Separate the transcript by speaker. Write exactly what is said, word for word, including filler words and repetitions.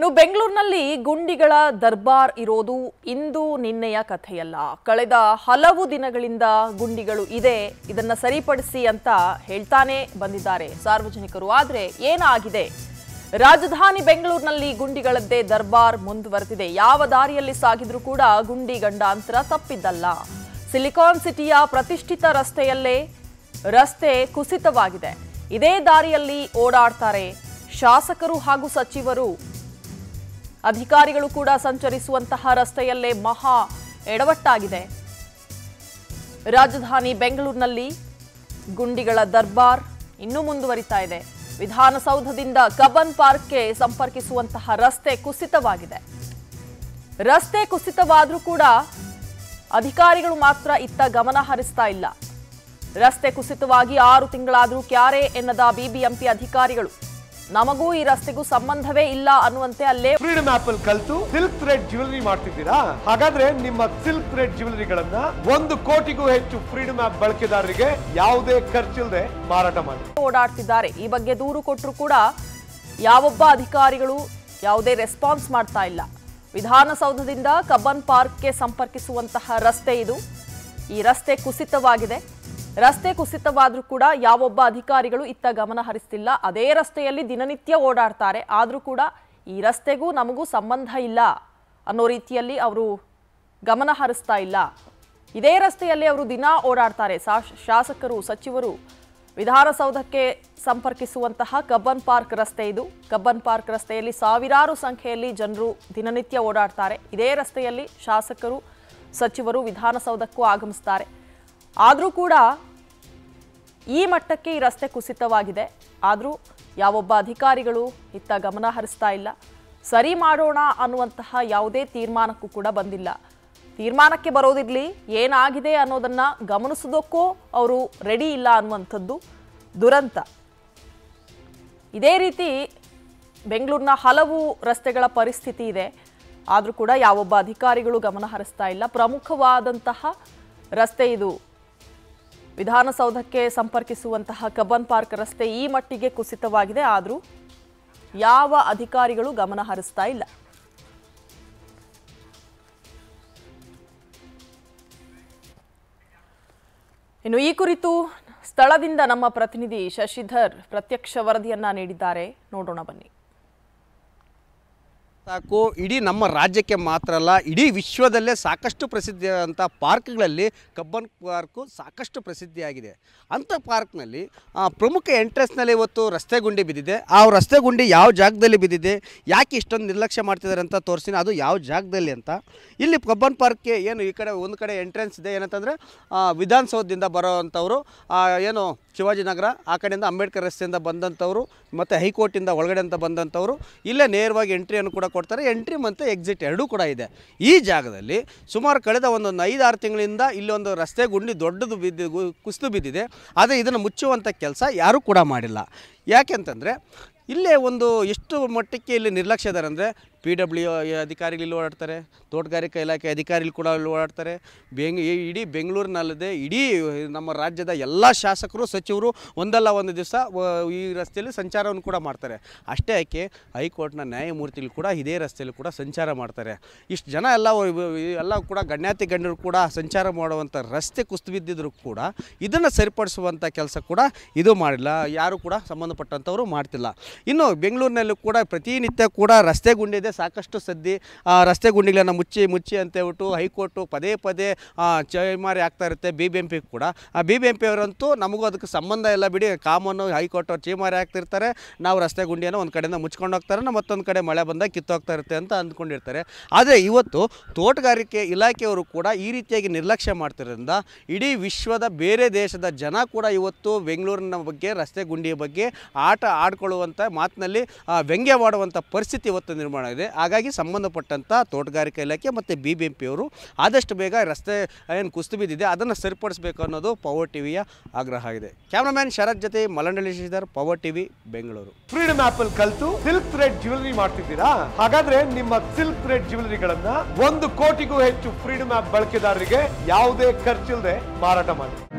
Speaker 1: ಇನ್ನು ಬೆಂಗಳೂರಿನಲ್ಲಿ ಗುಂಡಿಗಳ ದರ್ಬಾರ್ ಇರೋದು ಇಂದು ನಿನ್ನೆಯ ಕಥೆಯಲ್ಲ. ಕಳೆದ ಹಲವು ದಿನಗಳಿಂದ ಗುಂಡಿಗಳು ಇದೆ, ಇದನ್ನ ಸರಿಪಡಿಸಿ ಅಂತ ಹೇಳ್ತಾನೆ ಬಂದಿದ್ದಾರೆ ಸಾರ್ವಜನಿಕರು. ಆದರೆ ಏನಾಗಿದೆ? ರಾಜಧಾನಿ ಬೆಂಗಳೂರಿನಲ್ಲಿ ಗುಂಡಿಗಳದ್ದೇ ದರ್ಬಾರ್ ಮುಂದುವರೆದಿದೆ. ಯಾವ ದಾರಿಯಲ್ಲಿ ಸಾಗಿದ್ರೂ ಕೂಡ ಗುಂಡಿ ಗಂಡಾಂತರ ತಪ್ಪಿದ್ದಲ್ಲ. ಸಿಲಿಕಾನ್ ಸಿಟಿಯ ಪ್ರತಿಷ್ಠಿತ ರಸ್ತೆಯಲ್ಲೇ ರಸ್ತೆ ಕುಸಿತವಾಗಿದೆ. ಇದೇ ದಾರಿಯಲ್ಲಿ ಓಡಾಡ್ತಾರೆ ಶಾಸಕರು ಹಾಗೂ ಸಚಿವರು. ಅಧಿಕಾರಿಗಳು ಕೂಡ ಸಂಚರಿಸುವಂತಹ ರಸ್ತೆಯಲ್ಲೇ ಮಹಾ ಎಡವಟ್ಟಾಗಿದೆ. ರಾಜಧಾನಿ ಬೆಂಗಳೂರಿನಲ್ಲಿ ಗುಂಡಿಗಳ ದರ್ಬಾರ್ ಇನ್ನೂ ಮುಂದುವರಿತಾ ಇದೆ. ವಿಧಾನಸೌಧದಿಂದ ಕಬ್ಬನ್ ಪಾರ್ಕ್ಗೆ ಸಂಪರ್ಕಿಸುವಂತಹ ರಸ್ತೆ ಕುಸಿತವಾಗಿದೆ. ರಸ್ತೆ ಕುಸಿತವಾದರೂ ಕೂಡ ಅಧಿಕಾರಿಗಳು ಮಾತ್ರ ಇತ್ತ ಗಮನ ಹರಿಸ್ತಾ ಇಲ್ಲ. ರಸ್ತೆ ಕುಸಿತವಾಗಿ ಆರು ತಿಂಗಳಾದರೂ ಕ್ಯಾರೆ ಎನ್ನದ ಬಿಬಿಎಂಪಿ ಅಧಿಕಾರಿಗಳು ನಮಗೂ ಈ ರಸ್ತೆಗೂ ಸಂಬಂಧವೇ ಇಲ್ಲ ಅನ್ನುವಂತೆ ಅಲ್ಲೇ
Speaker 2: ಫ್ರೀಡಮ್ ಆಪ್ ಅಲ್ಲಿ ಕಲ್ತು ಸಿಲ್ಕ್ ಥ್ರೆಡ್ ಜ್ಯುವೆಲರಿ ಮಾಡ್ತಿದ್ದೀರಾ? ಹಾಗಾದ್ರೆ ನಿಮ್ಮ ಸಿಲ್ಕ್ ಥ್ರೆಡ್ ಜ್ಯುವೆಲರಿಗಳನ್ನ ಒಂದು ಕೋಟಿಗೂ ಹೆಚ್ಚು ಫ್ರೀಡಮ್ ಆಪ್ ಬಳಕೆದಾರರಿಗೆ ಯಾವುದೇ ಖರ್ಚಿಲ್ಲದೆ ಮಾರಾಟ ಮಾಡಿ
Speaker 1: ಓಡಾಡ್ತಿದ್ದಾರೆ. ಈ ಬಗ್ಗೆ ದೂರು ಕೊಟ್ಟರು ಕೂಡ ಯಾವೊಬ್ಬ ಅಧಿಕಾರಿಗಳು ಯಾವುದೇ ರೆಸ್ಪಾನ್ಸ್ ಮಾಡ್ತಾ ಇಲ್ಲ. ವಿಧಾನಸೌಧದಿಂದ ಕಬ್ಬನ್ ಪಾರ್ಕ್ಗೆ ಸಂಪರ್ಕಿಸುವಂತಹ ರಸ್ತೆ ಇದು. ಈ ರಸ್ತೆ ಕುಸಿತವಾಗಿದೆ. ರಸ್ತೆ ಕುಸಿತವಾದ್ರೂ ಕೂಡ ಯಾವೊಬ್ಬ ಅಧಿಕಾರಿಗಳು ಇತ್ತ ಗಮನ ಹರಿಸ್ತಿಲ್ಲ. ಅದೇ ರಸ್ತೆಯಲ್ಲಿ ದಿನನಿತ್ಯ ಓಡಾಡ್ತಾರೆ. ಆದರೂ ಕೂಡ ಈ ರಸ್ತೆಗೂ ನಮಗೂ ಸಂಬಂಧ ಇಲ್ಲ ಅನ್ನೋ ರೀತಿಯಲ್ಲಿ ಅವರು ಗಮನ ಹರಿಸ್ತಾ ಇಲ್ಲ. ಇದೇ ರಸ್ತೆಯಲ್ಲಿ ಅವರು ದಿನ ಓಡಾಡ್ತಾರೆ. ಶಾಸಕರು ಸಚಿವರು ವಿಧಾನಸೌಧಕ್ಕೆ ಸಂಪರ್ಕಿಸುವಂತಹ ಕಬ್ಬನ್ ಪಾರ್ಕ್ ರಸ್ತೆ ಇದು. ಕಬ್ಬನ್ ಪಾರ್ಕ್ ರಸ್ತೆಯಲ್ಲಿ ಸಾವಿರಾರು ಸಂಖ್ಯೆಯಲ್ಲಿ ಜನರು ದಿನನಿತ್ಯ ಓಡಾಡ್ತಾರೆ. ಇದೇ ರಸ್ತೆಯಲ್ಲಿ ಶಾಸಕರು ಸಚಿವರು ವಿಧಾನಸೌಧಕ್ಕೂ ಆಗಮಿಸ್ತಾರೆ. ಆದರೂ ಕೂಡ ಈ ಮಟ್ಟಕ್ಕೆ ಈ ರಸ್ತೆ ಕುಸಿತವಾಗಿದೆ. ಆದರೂ ಯಾವೊಬ್ಬ ಅಧಿಕಾರಿಗಳು ಇತ್ತ ಗಮನ ಹರಿಸ್ತಾ ಇಲ್ಲ. ಸರಿ ಮಾಡೋಣ ಅನ್ನುವಂತಹ ಯಾವುದೇ ತೀರ್ಮಾನಕ್ಕೂ ಕೂಡ ಬಂದಿಲ್ಲ. ತೀರ್ಮಾನಕ್ಕೆ ಬರೋದಿರಲಿ, ಏನಾಗಿದೆ ಅನ್ನೋದನ್ನು ಗಮನಿಸೋದಕ್ಕೂ ಅವರು ರೆಡಿ ಇಲ್ಲ ಅನ್ನುವಂಥದ್ದು ದುರಂತ. ಇದೇ ರೀತಿ ಬೆಂಗಳೂರಿನ ಹಲವು ರಸ್ತೆಗಳ ಪರಿಸ್ಥಿತಿ ಇದೆ. ಆದರೂ ಕೂಡ ಯಾವೊಬ್ಬ ಅಧಿಕಾರಿಗಳು ಗಮನ ಹರಿಸ್ತಾ ಇಲ್ಲ. ಪ್ರಮುಖವಾದಂತಹ ರಸ್ತೆ ಇದು. ವಿಧಾನಸೌಧಕ್ಕೆ ಸಂಪರ್ಕಿಸುವಂತಹ ಕಬ್ಬನ್ ಪಾರ್ಕ್ ರಸ್ತೆ ಈ ಮಟ್ಟಿಗೆ ಕುಸಿತವಾಗಿದೆ. ಆದರೂ ಯಾವ ಅಧಿಕಾರಿಗಳು ಗಮನ ಹರಿಸ್ತಾ ಇಲ್ಲ. ಇನ್ನು ಈ ಕುರಿತು ಸ್ಥಳದಿಂದ ನಮ್ಮ ಪ್ರತಿನಿಧಿ ಶಶಿಧರ್ ಪ್ರತ್ಯಕ್ಷ ವರದಿಯನ್ನ ನೀಡಿದ್ದಾರೆ. ನೋಡೋಣ ಬನ್ನಿ.
Speaker 3: ಸಾಕು ಇಡೀ ನಮ್ಮ ರಾಜ್ಯಕ್ಕೆ ಮಾತ್ರ ಅಲ್ಲ, ಇಡೀ ವಿಶ್ವದಲ್ಲೇ ಸಾಕಷ್ಟು ಪ್ರಸಿದ್ಧಿಯಾದಂಥ ಪಾರ್ಕ್ಗಳಲ್ಲಿ ಕಬ್ಬನ್ ಪಾರ್ಕು ಸಾಕಷ್ಟು ಪ್ರಸಿದ್ಧಿಯಾಗಿದೆ. ಅಂಥ ಪಾರ್ಕ್ನಲ್ಲಿ ಪ್ರಮುಖ ಎಂಟ್ರೆನ್ಸ್ನಲ್ಲಿ ಇವತ್ತು ರಸ್ತೆ ಗುಂಡಿ ಬಿದ್ದಿದೆ. ಆ ರಸ್ತೆ ಗುಂಡಿ ಯಾವ ಜಾಗದಲ್ಲಿ ಬಿದ್ದಿದೆ, ಯಾಕೆ ಇಷ್ಟೊಂದು ನಿರ್ಲಕ್ಷ್ಯ ಮಾಡ್ತಿದ್ದಾರೆ ಅಂತ ತೋರಿಸ್ತೀನಿ. ಅದು ಯಾವ ಜಾಗದಲ್ಲಿ ಅಂತ. ಇಲ್ಲಿ ಕಬ್ಬನ್ ಪಾರ್ಕ್ಗೆ ಏನು ಈ ಕಡೆ ಒಂದು ಕಡೆ ಎಂಟ್ರೆನ್ಸ್ ಇದೆ. ಏನಂತಂದರೆ ವಿಧಾನಸೌಧದಿಂದ ಬರೋವಂಥವ್ರು, ಏನು ಶಿವಾಜಿನಗರ ಆ ಕಡೆಯಿಂದ ಅಂಬೇಡ್ಕರ್ ರಸ್ತೆಯಿಂದ ಬಂದಂಥವ್ರು ಮತ್ತು ಹೈಕೋರ್ಟಿಂದ ಒಳಗಡೆ ಅಂತ ಬಂದಂಥವ್ರು ಇಲ್ಲೇ ನೇರವಾಗಿ ಎಂಟ್ರಿಯನ್ನು ಕೂಡ ಕೊಡ್ತಾರೆ. ಎಂಟ್ರಿ ಮತ್ತು ಎಕ್ಸಿಟ್ ಎರಡೂ ಕೂಡ ಇದೆ. ಈ ಜಾಗದಲ್ಲಿ ಸುಮಾರು ಕಳೆದ ಒಂದೊಂದು ಐದಾರು ತಿಂಗಳಿಂದ ಇಲ್ಲಿ ಒಂದು ರಸ್ತೆ ಗುಂಡಿ ದೊಡ್ಡದು ಬಿದ್ದು ಕುಸಿದು ಬಿದ್ದಿದೆ. ಆದರೆ ಇದನ್ನು ಮುಚ್ಚುವಂಥ ಕೆಲಸ ಯಾರೂ ಕೂಡ ಮಾಡಿಲ್ಲ. ಯಾಕೆಂತಂದರೆ ಇಲ್ಲೇ ಒಂದು ಎಷ್ಟು ಮಟ್ಟಕ್ಕೆ ಇಲ್ಲಿ ನಿರ್ಲಕ್ಷ್ಯ ಇದ್ದಾರೆ ಅಂದರೆ ಪಿ ಡಬ್ಲ್ಯೂ ಅಧಿಕಾರಿಗಳು ಇಲ್ಲಿ ಓಡಾಡ್ತಾರೆ, ತೋಟಗಾರಿಕಾ ಇಲಾಖೆ ಅಧಿಕಾರಿಗಳು ಕೂಡ ಇಲ್ಲಿ ಓಡಾಡ್ತಾರೆ. ಬೆಂಗ್ ಇಡೀ ಬೆಂಗಳೂರಿನಲ್ಲದೆ ಇಡೀ ನಮ್ಮ ರಾಜ್ಯದ ಎಲ್ಲ ಶಾಸಕರು ಸಚಿವರು ಒಂದಲ್ಲ ಒಂದು ದಿವಸ ಈ ರಸ್ತೆಯಲ್ಲಿ ಸಂಚಾರವನ್ನು ಕೂಡ ಮಾಡ್ತಾರೆ. ಅಷ್ಟೇ ಯಾಕೆ ಹೈಕೋರ್ಟ್ನ ನ್ಯಾಯಮೂರ್ತಿಗಳು ಕೂಡ ಇದೇ ರಸ್ತೆಯಲ್ಲಿ ಕೂಡ ಸಂಚಾರ ಮಾಡ್ತಾರೆ. ಇಷ್ಟು ಜನ ಎಲ್ಲ ಎಲ್ಲ ಕೂಡ ಗಣ್ಯಾತಿ ಗಣ್ಯರು ಕೂಡ ಸಂಚಾರ ಮಾಡುವಂಥ ರಸ್ತೆ ಕುಸಿದು ಬಿದ್ದಿದ್ರು ಕೂಡ ಇದನ್ನು ಸರಿಪಡಿಸುವಂಥ ಕೆಲಸ ಕೂಡ ಇದು ಮಾಡಿಲ್ಲ. ಯಾರು ಕೂಡ ಸಂಬಂಧಪಟ್ಟಂಥವರು ಮಾಡ್ತಿಲ್ಲ. ಇನ್ನು ಬೆಂಗಳೂರಿನಲ್ಲೂ ಕೂಡ ಪ್ರತಿನಿತ್ಯ ಕೂಡ ರಸ್ತೆ ಗುಂಡಿ ಇದೆ. ಸಾಕಷ್ಟು ಸದ್ದಿ ರಸ್ತೆ ಗುಂಡಿಗಳನ್ನು ಮುಚ್ಚಿ ಮುಚ್ಚಿ ಅಂತ ಹೇಳ್ಬಿಟ್ಟು ಹೈಕೋರ್ಟು ಪದೇ ಪದೇ ಚೈಮಾರಿ ಆಗ್ತಾ ಇರುತ್ತೆ. ಬಿ ಬಿ ಎಂ ಪಿ ಕೂಡ ಆ ಬಿ ಬಿ ಎಂ ಪಿ ಅವರಂತೂ ನಮಗೂ ಅದಕ್ಕೆ ಸಂಬಂಧ ಇಲ್ಲ ಬಿಡಿ, ಕಾಮನ್ನು ಹೈಕೋರ್ಟ್ ಅವ್ರು ಚೀಮಾರಿ ಆಗ್ತಿರ್ತಾರೆ. ನಾವು ರಸ್ತೆ ಗುಂಡಿಯನ್ನು ಒಂದು ಕಡೆಯಿಂದ ಮುಚ್ಕೊಂಡು ಹೋಗ್ತಾರೆ, ಮತ್ತೊಂದು ಕಡೆ ಮಳೆ ಬಂದಾಗ ಕಿತ್ತೋಗ್ತಾ ಇರುತ್ತೆ ಅಂತ ಅಂದ್ಕೊಂಡಿರ್ತಾರೆ. ಆದರೆ ಇವತ್ತು ತೋಟಗಾರಿಕೆ ಇಲಾಖೆಯವರು ಕೂಡ ಈ ರೀತಿಯಾಗಿ ನಿರ್ಲಕ್ಷ್ಯ ಮಾಡ್ತಿರೋದ್ರಿಂದ ಇಡೀ ವಿಶ್ವದ ಬೇರೆ ದೇಶದ ಜನ ಕೂಡ ಇವತ್ತು ಬೆಂಗಳೂರಿನ ಬಗ್ಗೆ ರಸ್ತೆ ಗುಂಡಿಯ ಬಗ್ಗೆ ಆಟ ಆಡ್ಕೊಳ್ಳುವಂಥ ಮಾತಿನಲ್ಲಿ ವ್ಯಂಗ್ಯವಾಡುವಂಥ ಪರಿಸ್ಥಿತಿ ಇವತ್ತು ನಿರ್ಮಾಣ ಇದೆ. ಹಾಗಾಗಿ ಸಂಬಂಧಪಟ್ಟಂಥ ತೋಟಗಾರಿಕಾ ಇಲಾಖೆ ಮತ್ತು ಬಿ ಬಿ ಎಂ ಪಿ ಅವರು ಆದಷ್ಟು ಬೇಗ ರಸ್ತೆ ಏನು ಕುಸಿದು ಬಿದ್ದಿದೆ ಅದನ್ನು ಸರಿಪಡಿಸಬೇಕು ಅನ್ನೋದು ಪವರ್ ಟಿವಿಯ ಆಗ್ರಹ ಇದೆ. ಕ್ಯಾಮ್ರಾಮ್ಯಾನ್ ಶರತ್ ಜೊತೆ Malandalli Sridhar, power TV, Bengaluru.
Speaker 2: Freedom app ಅಲ್ಲಿ ಕಲ್ತು ಸಿಲ್ಕ್ ಥ್ರೆಡ್ ಜ್ಯುವೆಲರಿ ಮಾಡ್ತಿದ್ದೀರಾ? ಹಾಗಾದ್ರೆ ನಿಮ್ಮ ಸಿಲ್ಕ್ ಥ್ರೆಡ್ ಜ್ಯುವೆಲರಿಗಳನ್ನ ಒಂದು ಕೋಟಿಗೂ ಹೆಚ್ಚು ಫ್ರೀಡಮ್ ಆಪ್ ಬಳಕೆದಾರರಿಗೆ ಯಾವುದೇ ಖರ್ಚಿಲ್ಲದೆ ಮಾರಾಟ ಮಾಡಿ.